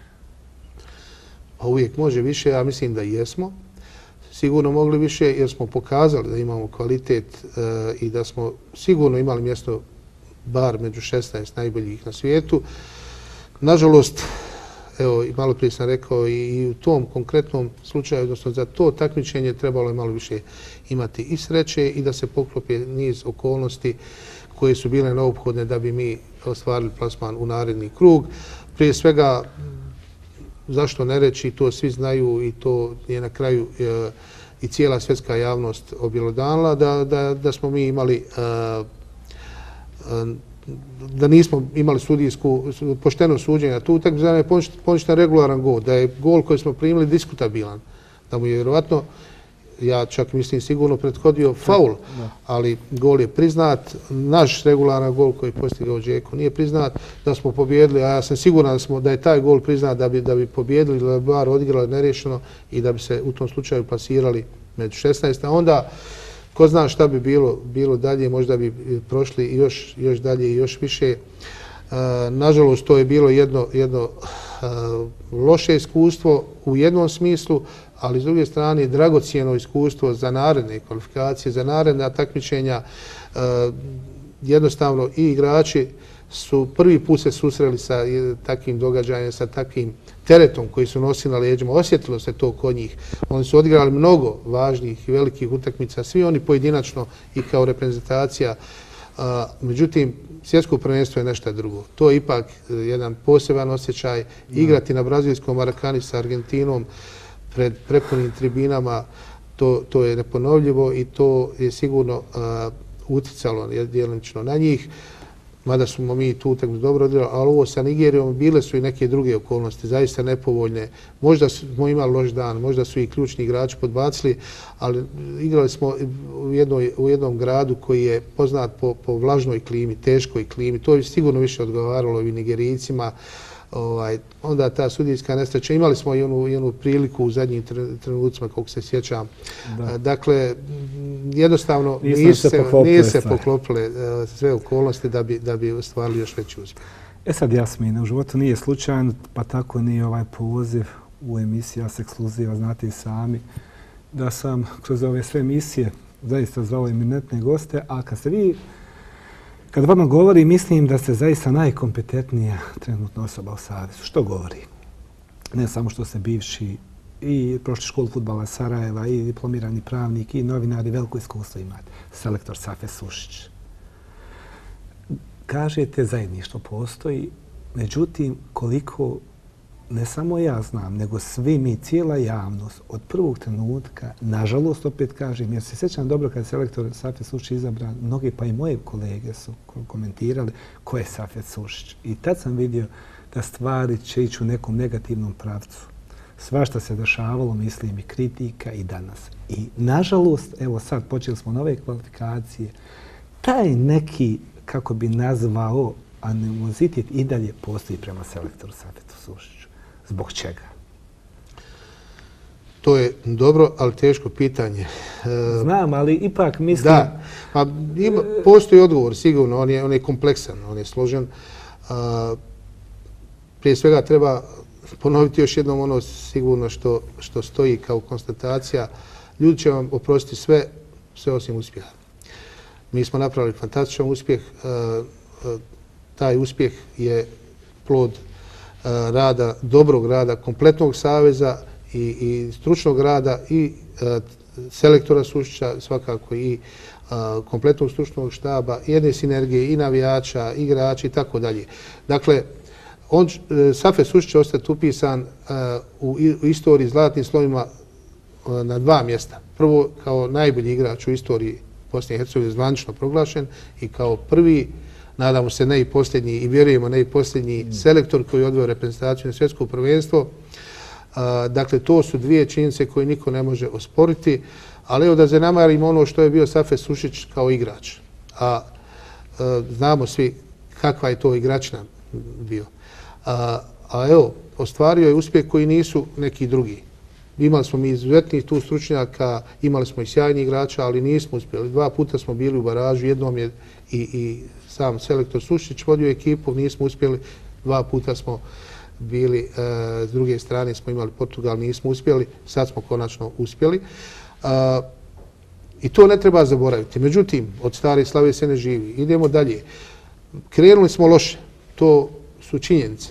Pa uvijek može više, ja mislim da jesmo. Sigurno mogli više jer smo pokazali da imamo kvalitet e, i da smo sigurno imali mjesto bar među šesnaest najboljih na svijetu. Nažalost, evo, malo prije sam rekao, i, i u tom konkretnom slučaju, odnosno za to takmičenje trebalo je malo više imati i sreće i da se poklopi niz okolnosti koje su bile neophodne da bi mi ostvarili plasman u naredni krug. Prije svega, zašto ne reći, to svi znaju i to je na kraju e, i cijela svjetska javnost objelodanila da, da, da smo mi imali uh, uh, da nismo imali sudijsku pošteno suđenje. Tu utakmicu je poništen regularan gol, da je gol koji smo primili diskutabilan, da mu je vjerovatno, ja čak mislim sigurno prethodio faul, ali gol je priznat. Naš regularan gol koji je postigao Džeko nije priznat, da smo pobjedili, a ja sam siguran da, smo, da je taj gol priznat da bi, da bi pobjedili, da bi bar odigrali nerješeno i da bi se u tom slučaju plasirali među šesnaest. A onda, ko zna šta bi bilo, bilo dalje, možda bi prošli još, još dalje i još više. Uh, nažalost, to je bilo jedno, jedno uh, loše iskustvo u jednom smislu, ali s druge strane dragocijeno iskustvo za naredne kvalifikacije, za naredna takmičenja. Uh, jednostavno i igrači su prvi put se susreli sa takvim događajem, sa takvim teretom koji su nosili na leđima. Osjetilo se to kod njih. Oni su odigrali mnogo važnih i velikih utakmica, svi oni pojedinačno i kao reprezentacija. Uh, međutim, svjetsko prvenstvo je nešto drugo. To je ipak jedan poseban osjećaj. Igrati na brazilskom Marakani sa Argentinom pred prepunim tribinama, to, to je neponovljivo i to je sigurno uh, uticalo djelomično na njih. Mada smo mi tu utakmicu dobro odigrali, ali ovo sa Nigerijom bile su i neke druge okolnosti, zaista nepovoljne. Možda smo imali loš dan, možda su i ključni igrači podbacili, ali igrali smo u, jednoj, u jednom gradu koji je poznat po, po vlažnoj klimi, teškoj klimi. To je sigurno više odgovaralo i Nigerijcima. Ovaj, onda ta sudijska nesreća, imali smo i onu, i onu priliku u zadnjim trenucima, kako se sjećam. Da. Dakle, jednostavno nisu se, nije se poklopile sve okolnosti da bi, da bi ostvarili još veći uspjeh. E sad, Jasmine, u životu nije slučajno, pa tako nije ovaj poziv u emisiji As Ekskluziva, znate i sami, da sam kroz ove sve emisije zaista zvao eminentne goste, a kad se vi Kad vama govori, mislim da ste zaista najkompetentnija trenutna osoba u Savezu. Što govori? Ne samo što ste bivši i prošli školu fudbala Sarajeva, i diplomirani pravnik, i novinari, veliko iskustvo imate. Selektor Safet Sušić. Kažete, zajedništvo postoji, međutim, koliko ne samo ja znam, nego svi mi, cijela javnost, od prvog trenutka, nažalost, opet kažem, jer se sjećam dobro kad je selektor Safet Sušić izabran, mnogi pa i moje kolege su komentirali ko je Safet Sušić. I tad sam vidio da stvari će ići u nekom negativnom pravcu. Svašta se dešavalo, mislim, i kritika i danas. I nažalost, evo sad počeli smo nove kvalifikacije, taj neki, kako bi nazvao, animozitet i dalje postoji prema selektoru Safetu Sušiću. Zbog čega? To je dobro, ali teško pitanje. Znam, ali ipak mislim... Da, pa ima, postoji odgovor, sigurno. On je, on je kompleksan, on je složen. A, prije svega treba ponoviti još jednom ono sigurno što, što stoji kao konstatacija. Ljudi će vam oprostiti sve, sve osim uspjeha. Mi smo napravili fantastičan uspjeh. A, a, taj uspjeh je plod rada, dobrog rada, kompletnog saveza i, i stručnog rada i a, selektora Sušića, svakako i a, kompletnog stručnog štaba, jedne sinergije i navijača, igrača i tako dalje. Dakle, on, Safet Sušić će ostati upisan a, u, u istoriji zlatnim slovima a, na dva mjesta. Prvo, kao najbolji igrač u istoriji Bosne i Hercegovine, zvanično proglašen, i kao prvi, nadamo se ne i posljednji, i vjerujemo ne i posljednji mm. selektor koji je odveo reprezentaciju na svjetsko prvenstvo. A, dakle, to su dvije činjenice koje niko ne može osporiti. Ali evo da zanemarim ono što je bio Safet Sušić kao igrač. A, a znamo svi kakva je to igračna bio. A, a evo, ostvario je uspjeh koji nisu neki drugi. Imali smo mi izuzetnih tu stručnjaka, imali smo i sjajnih igrača, ali nismo uspjeli. Dva puta smo bili u baražu, jednom je i, i sam selektor Sušić vodio ekipu, nismo uspjeli. Dva puta smo bili, e, s druge strane smo imali Portugal, nismo uspjeli, sad smo konačno uspjeli. A, I to ne treba zaboraviti. Međutim, od stare slave se ne živi. Idemo dalje. Krenuli smo loše, to su činjenice.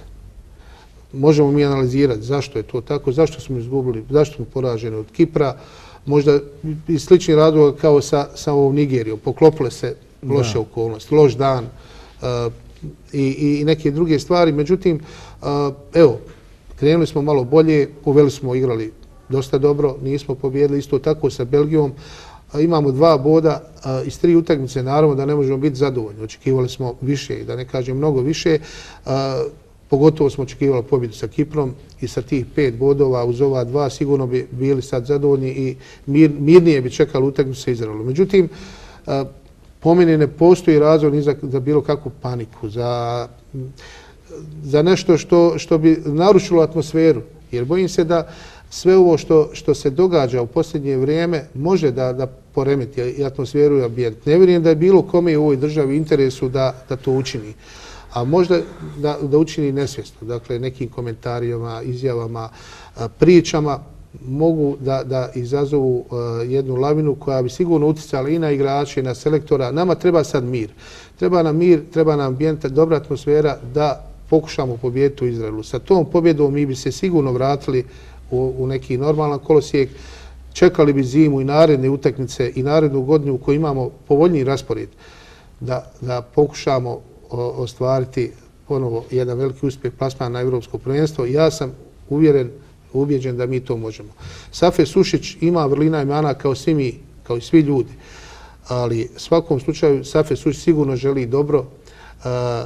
Možemo mi analizirati zašto je to tako, zašto smo izgubili, zašto smo poraženi od Kipra, možda i slični razlog kao sa, sa ovom Nigerijom. Poklopile se loše da. okolnosti, loš dan uh, i, i neke druge stvari. Međutim, uh, evo, krenuli smo malo bolje, uveli smo, igrali dosta dobro, nismo pobjedili isto tako sa Belgijom. Imamo dva boda iz tri utakmice, naravno da ne možemo biti zadovoljni. Očekivali smo više, da ne kažem mnogo više. Pogotovo smo očekivali pobjedu sa Kiprom i sa tih pet bodova uz ova dva sigurno bi bili sad zadovoljni i mir, mirnije bi čekali utakmicu sa Izraelom. Međutim, po meni ne postoji razlog ni za, za bilo kakvu paniku, za, za nešto što, što bi narušilo atmosferu. Jer bojim se da sve ovo što, što se događa u posljednje vrijeme može da, da poremeti i atmosferu i ambijent. Ne vjerujem da je bilo kome u ovoj državi interesu da, da to učini. A možda da, da učini nesvjesno. Dakle, nekim komentarima, izjavama, pričama mogu da, da izazovu uh, jednu lavinu koja bi sigurno uticala i na igrače i na selektora. Nama treba sad mir. Treba nam mir, treba nam ambijent, dobra atmosfera da pokušamo pobijediti u Izraelu. Sa tom pobjedom mi bi se sigurno vratili u, u neki normalan kolosijek. Čekali bi zimu i naredne utakmice i narednu godinu u kojoj imamo povoljniji raspored da, da pokušamo o, ostvariti ponovo jedan veliki uspjeh plasmana na Evropsko prvenstvo. Ja sam uvjeren, ubijeđen da mi to možemo. Safe Sušić ima vrlina i mana kao svi mi, kao i svi ljudi. Ali u svakom slučaju Safe Sušić sigurno želi dobro. Uh,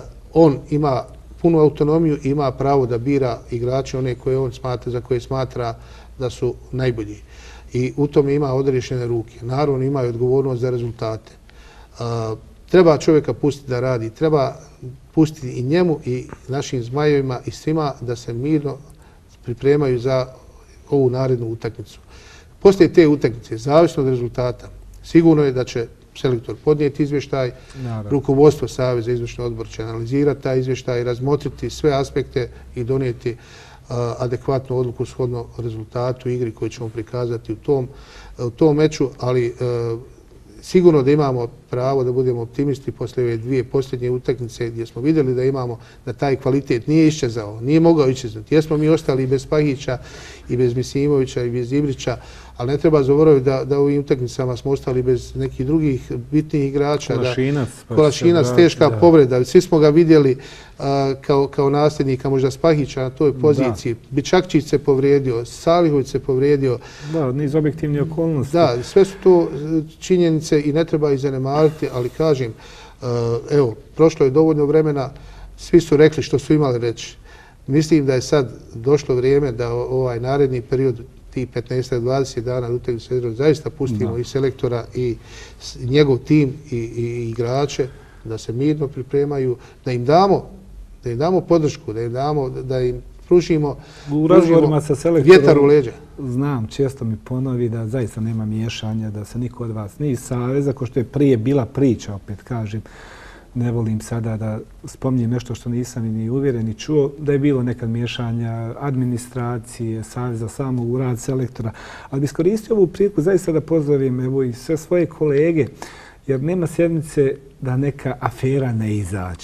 on ima punu autonomiju i ima pravo da bira igrače one koje on smatra, za koje smatra da su najbolji. I u tome ima odriješene ruke. Naravno ima i odgovornost za rezultate. Uh, treba čovjeka pustiti da radi. Treba pustiti i njemu i našim zmajevima i svima da se mirno pripremaju za ovu narednu utakmicu. Poslije te utakmice, zavisno od rezultata, sigurno je da će selektor podnijeti izvještaj, naravno. Rukovodstvo Saveza, izvršni odbor će analizirati taj izvještaj, razmotriti sve aspekte i donijeti uh, adekvatnu odluku shodno rezultatu igri koju ćemo prikazati u tom, u tom meču, ali uh, sigurno da imamo pravo da budemo optimisti poslije ove dvije posljednje utakmice gdje smo vidjeli da imamo da taj kvalitet nije iščezao, nije mogao iščeznuti. Jesmo mi ostali i bez Pahića, i bez Misimovića, i bez Ibrića, ali ne treba zaboraviti da, da u ovim utakmicama smo ostali bez nekih drugih bitnih igrača. Kolašinac. Da, Kolašinac, teška da. povreda. Svi smo ga vidjeli uh, kao, kao nasljednika možda Spahića na toj poziciji. Da. Bičakčić se povrijedio, Salihović se povrijedio. Da, niz objektivnih okolnosti. Da, sve su to činjenice i ne treba ih zanemariti, ali kažem, uh, evo, prošlo je dovoljno vremena, svi su rekli što su imali reći. Mislim da je sad došlo vrijeme da ovaj naredni period, ti petnaest do dvadeset dana do utakmice sa Izraelom, zaista pustimo no. i selektora i njegov tim i, i igrače da se mirno pripremaju, da im damo, da im damo podršku, da im damo, da im pružimo, u razgovorima sa selektorom, vjetar u leđa. Znam, često mi ponovi da zaista nema miješanja, da se niko od vas, ni iz Saveza, ko što je prije bila priča, opet kažem, ne volim sada da spominjem nešto što nisam ni uvjeren ni čuo, da je bilo nekad miješanja administracije, Saveza, samog u rad selektora. Ali bi iskoristio ovu priliku zaista da pozdravim evo i sve svoje kolege, jer nema sjednice da neka afera ne izađe.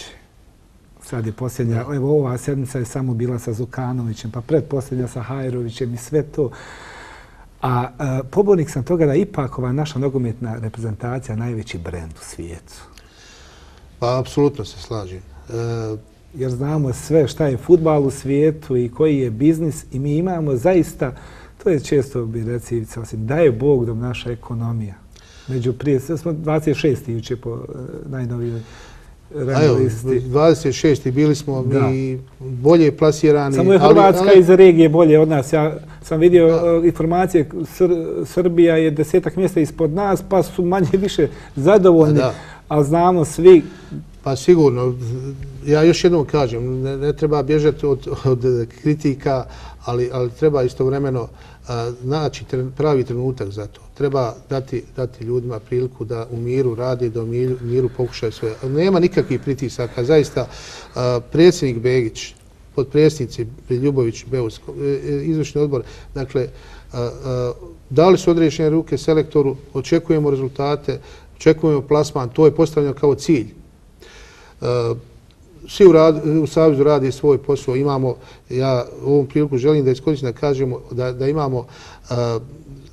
Sad je posljednja, evo ova sjednica je samo bila sa Zukanovićem, pa predposljednja sa Hajrovićem i sve to. A e, pobornik sam toga da ipak ova naša nogometna reprezentacija najveći brend u svijetu. Pa, apsolutno se slažem. E... Jer znamo sve šta je fudbal u svijetu i koji je biznis i mi imamo zaista, to je često bi reci, da je Bog dom naša ekonomija. Među prije, smo dvadeset šesti juče po uh, najnovijoj rang listi. dvadeset šesti bili smo da. mi bolje plasirani. Samo je Hrvatska ali, ali... iz regije bolje od nas. Ja sam vidio uh, informacije, Sr Srbija je desetak mjesta ispod nas, pa su manje više zadovoljni. Da. Ali znamo svi... Pa sigurno. Ja još jednom kažem, ne, ne treba bježati od, od kritika, ali, ali treba istovremeno uh, naći tren, pravi trenutak za to. Treba dati, dati ljudima priliku da u miru radi, da u miru, miru pokušaju sve. Nema nikakvih pritisaka. Zaista, uh, predsjednik Begić, potpredsjednici Ljubović, Beus, izvršni odbor, dakle, uh, uh, dali su odriješene ruke selektoru, očekujemo rezultate, očekujemo plasman, to je postavljeno kao cilj. Uh, svi u, rad, u Savezu radi svoj posao. Imamo, ja u ovom priliku želim da iskoristim da kažemo da, da imamo uh,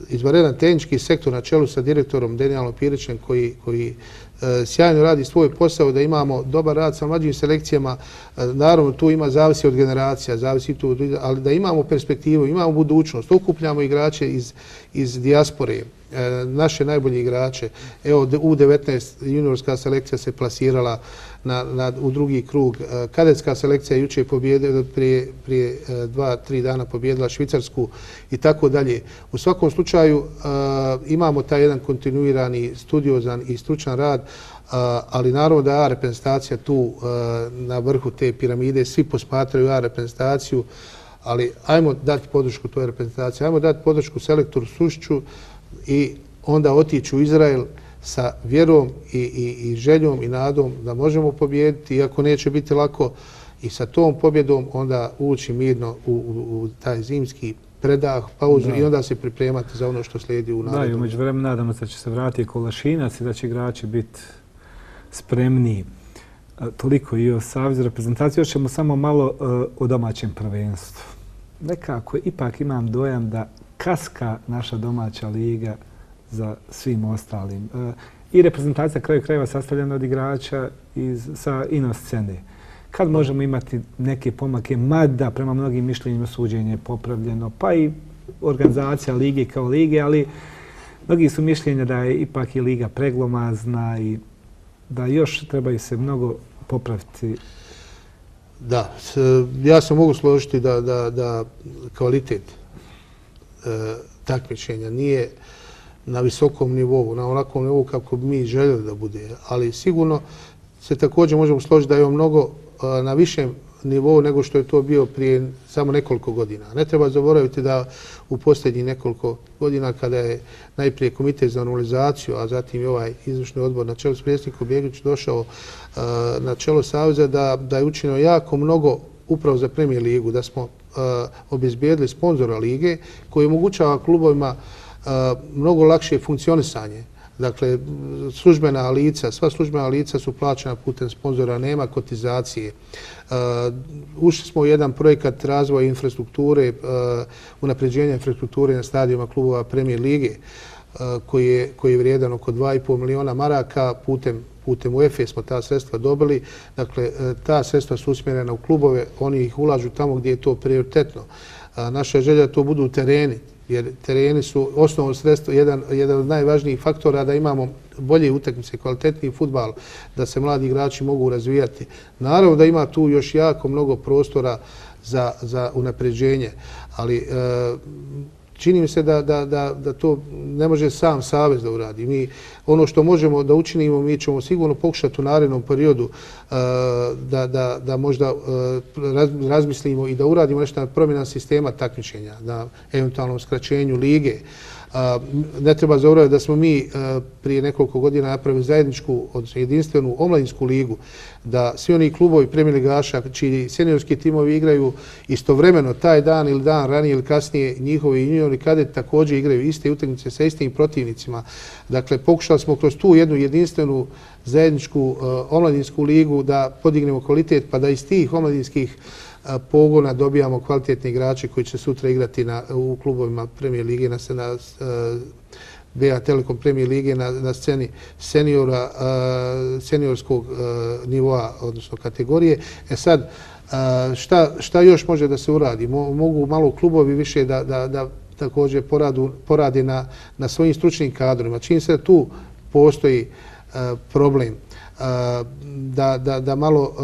izvanredan tehnički sektor na čelu sa direktorom Denijalom Pirićem koji, koji e, sjajno radi svoj posao, da imamo dobar rad sa mlađim selekcijama. E, naravno, tu ima zavisi od generacija, zavisi tu, ali da imamo perspektivu, imamo budućnost, okupljamo igrače iz, iz dijaspore, e, naše najbolje igrače. Evo, U devetnaest juniorska selekcija se plasirala na, na, u drugi krug. E, kadetska selekcija juče pobjedila, prije, prije e, dva, tri dana pobjedila Švicarsku i tako dalje. U svakom slučaju uh, imamo taj jedan kontinuirani, studiozan i stručan rad, uh, ali naravno da je A reprezentacija tu uh, na vrhu te piramide, svi posmatraju A reprezentaciju, ali ajmo dati podršku toj reprezentaciji, ajmo dati podršku selektoru Sušiću i onda otići u Izrael sa vjerom i, i, i željom i nadom da možemo pobijediti, iako neće biti lako, i sa tom pobjedom onda ući mirno u, u, u taj zimski predah, pauzu da. I onda se pripremati za ono što slijedi u narodu. Da, i umeđu vremena nadamo se da će se vratiti Kolašinac i da će igrači biti spremniji. Toliko i o Savezu reprezentacije. Još ćemo samo malo uh, o domaćem prvenstvu. Nekako ipak imam dojam da kaska naša domaća liga za svim ostalim. Uh, I reprezentacija kraju krajeva sastavljena od igrača iz, sa ino scene. Kad možemo imati neke pomake, mada prema mnogim mišljenjima suđenje je popravljeno, pa i organizacija lige kao lige, ali mnogi su mišljenja da je ipak i liga preglomazna i da još trebaju se mnogo popraviti. Da, ja se mogu složiti da, da, da kvalitet e, takmičenja nije na visokom nivou, na onakom nivou kako bi mi željeli da bude, ali sigurno se također možemo složiti da je mnogo na višem nivou nego što je to bio prije samo nekoliko godina. Ne treba zaboraviti da u posljednjih nekoliko godina kada je najprije komitet za normalizaciju, a zatim i ovaj izvršni odbor na čelu s predsjednikom Begićem došao uh, na čelo Saveza, da, da je učinio jako mnogo upravo za Premier ligu, da smo uh, obezbijedili sponzora lige koji omogućava klubovima uh, mnogo lakše funkcionisanje. Dakle, službena lica, sva službena lica su plaćena putem sponzora, nema kotizacije. Uh, ušli smo u jedan projekat razvoja infrastrukture, uh, unapređenja infrastrukture na stadijima klubova Premier lige, uh, koji, je, koji je vrijedan oko dva i pol miliona maraka. Putem, putem UEFA smo ta sredstva dobili. Dakle, uh, ta sredstva su usmjerena u klubove, oni ih ulažu tamo gdje je to prioritetno. Uh, naša želja da to budu tereni, jer tereni su osnovno sredstvo, jedan, jedan od najvažnijih faktora da imamo bolje utakmice, kvalitetniji fudbal, da se mladi igrači mogu razvijati. Naravno da ima tu još jako mnogo prostora za, za unapređenje, ali e, čini mi se da, da, da, da to ne može sam Savez da uradi. Mi, ono što možemo da učinimo, mi ćemo sigurno pokušati u narednom periodu uh, da, da, da možda uh, raz, razmislimo i da uradimo nešto na promjena sistema takmičenja, na eventualnom skraćenju lige. Uh, ne treba zaboraviti da smo mi uh, prije nekoliko godina napravili zajedničku, odnosno jedinstvenu omladinsku ligu, da svi oni klubovi premijerligaša čiji seniorski timovi igraju istovremeno taj dan ili dan ranije ili kasnije, njihovi juniori kadeti također igraju iste utakmice sa istim protivnicima. Dakle, pokušali smo kroz tu jednu jedinstvenu zajedničku uh, omladinsku ligu da podignemo kvalitet, pa da iz tih omladinskih uh, pogona dobijamo kvalitetne igrače koji će sutra igrati na, u klubovima Premier lige, na, na uh, B A Telekom Premier lige, na, na sceni seniora, uh, seniorskog uh, nivoa, odnosno kategorije. E sad, uh, šta, šta još može da se uradi? Mo, mogu malo klubovi više da, da, da također poradu, poradi na, na svojim stručnim kadrovima. Čini se da tu postoji uh, problem. Uh, da, da, da malo uh,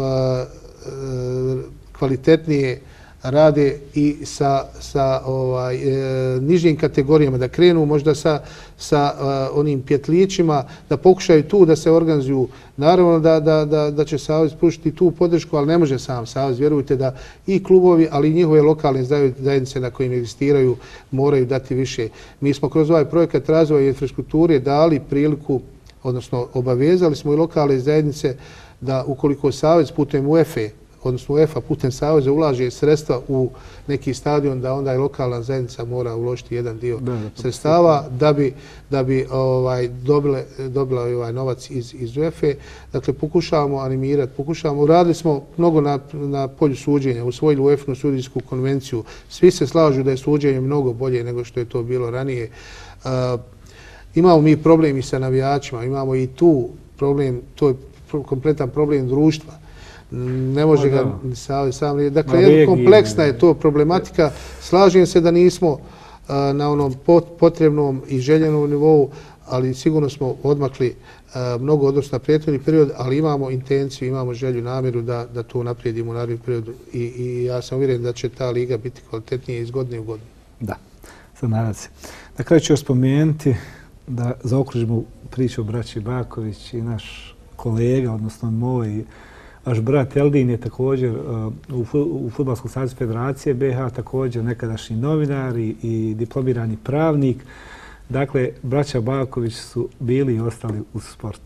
uh, kvalitetnije rade i sa, sa ovaj, e, nižim kategorijama, da krenu možda sa, sa uh, onim pjetlićima, da pokušaju tu da se organizuju. Naravno da, da, da, da će Savez pružiti tu podršku, ali ne može sam Savez. Vjerujte da i klubovi, ali i njihove lokalne zajednice na kojim egzistiraju moraju dati više. Mi smo kroz ovaj projekat razvoja infrastrukture dali priliku, odnosno obavezali smo i lokalne zajednice da ukoliko Savez putem UEFA, odnosno UEFA putem Saveza ulaže sredstva u neki stadion, da onda i lokalna zajednica mora uložiti jedan dio da, da, sredstava da bi, da bi ovaj, dobile, dobila ovaj novac iz, iz UEFA. Dakle, pokušavamo animirati, pokušavamo. Uradili smo mnogo na, na polju suđenja, usvojili UEFA-nu sudijsku konvenciju. Svi se slažu da je suđenje mnogo bolje nego što je to bilo ranije. Imamo mi problem i sa navijačima, imamo i tu problem, to je kompletan problem društva. Ne može ga sam... Dakle, jedna kompleksna je to problematika. Slažem se da nismo na onom potrebnom i željenom nivou, ali sigurno smo odmakli mnogo odnosno na prethodni period, ali imamo intenciju, imamo želju, namjeru da, da to naprijedimo u narednom periodu i, i ja sam uvjeren da će ta liga biti kvalitetnija iz godine u godinu. Da, sad nadam se. Na kraju ću još spomenuti da zaokružimo priču o braći Baković i naš kolega, odnosno moj, vaš brat Eldin je također uh, u Fudbalskom savezu Federacije B iH, također nekadašnji novinar i, i diplomirani pravnik. Dakle, braća Baković su bili i ostali uz sport.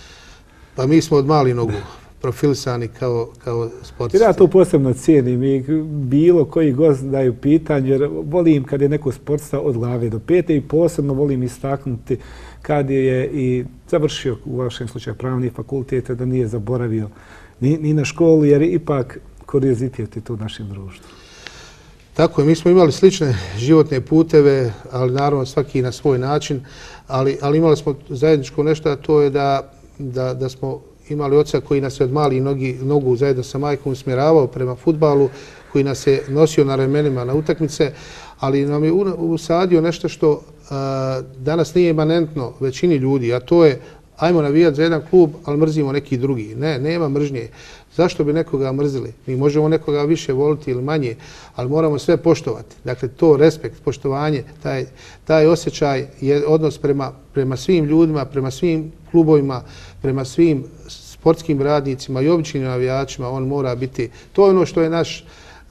Pa mi smo od mali nogu profilisani kao, kao sportisti. Ja to posebno cijenim i bilo koji gost daju pitanje, jer volim kad je neko sportista od glave do pete i posebno volim istaknuti kad je i završio u vašem slučaju pravni fakultet, da nije zaboravio ni, ni na školu, jer ipak kuriozitet je tu u našem društvu. Tako je, mi smo imali slične životne puteve, ali naravno svaki na svoj način, ali, ali imali smo zajedničko nešto, a to je da, da, da smo imali oca koji nas je od malih nogi, nogu zajedno sa majkom usmjeravao prema fudbalu, koji nas je nosio na ramenima na utakmice, ali nam je usadio nešto što a, danas nije imanentno većini ljudi, a to je ajmo navijati za jedan klub, ali mrzimo neki drugi. Ne, nema mržnje. Zašto bi nekoga mrzili? Mi možemo nekoga više voliti ili manje, ali moramo sve poštovati. Dakle, to respekt, poštovanje, taj, taj osjećaj je odnos prema, prema svim ljudima, prema svim klubovima, prema svim sportskim radnicima i običnim navijačima. On mora biti, to je ono što je naš,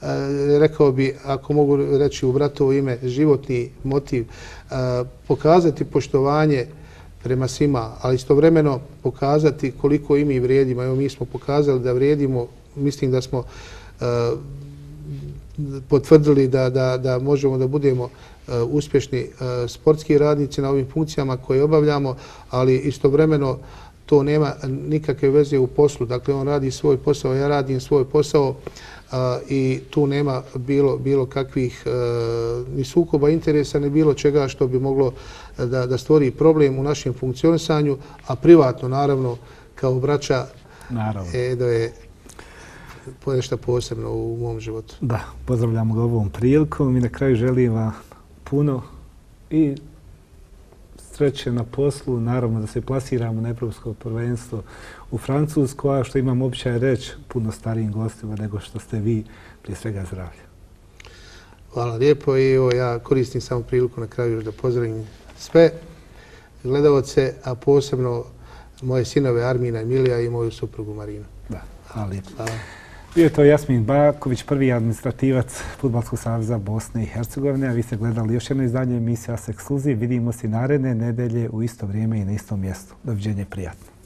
rekao bi, ako mogu reći u bratovo ime, životni motiv, pokazati poštovanje prema svima, ali istovremeno pokazati koliko i mi vrijedimo. Evo, mi smo pokazali da vrijedimo, mislim da smo uh, potvrdili da, da, da možemo da budemo uh, uspješni uh, sportski radnici na ovim funkcijama koje obavljamo, ali istovremeno to nema nikakve veze u poslu. Dakle, on radi svoj posao, ja radim svoj posao uh, i tu nema bilo, bilo kakvih uh, ni sukoba interesa, ni bilo čega što bi moglo da, da stvori problem u našem funkcionisanju, a privatno, naravno, kao braća, e, da je nešto posebno u mom životu. Da, pozdravljamo ga ovom prilikom i na kraju želim vam puno i sreće na poslu, naravno da se plasiramo na evropsko prvenstvo u Francusku, a što imam običaj reći puno starijim gostima nego što ste vi, prije svega zdravlja. Hvala lijepo i evo, ja koristim samo priliku na kraju još da pozdravim sve gledalce, a posebno moje sinove Armina i Milija i moju suprugu Marinu. Da, hvala lijepo. Bio je to Jasmin Baković, prvi administrativac Fudbalskog saveza Bosne i Hercegovine, a vi ste gledali još jedno izdanje emisije As Ekskluziv. Vidimo se naredne nedelje u isto vrijeme i na istom mjestu. Doviđenje, prijatno.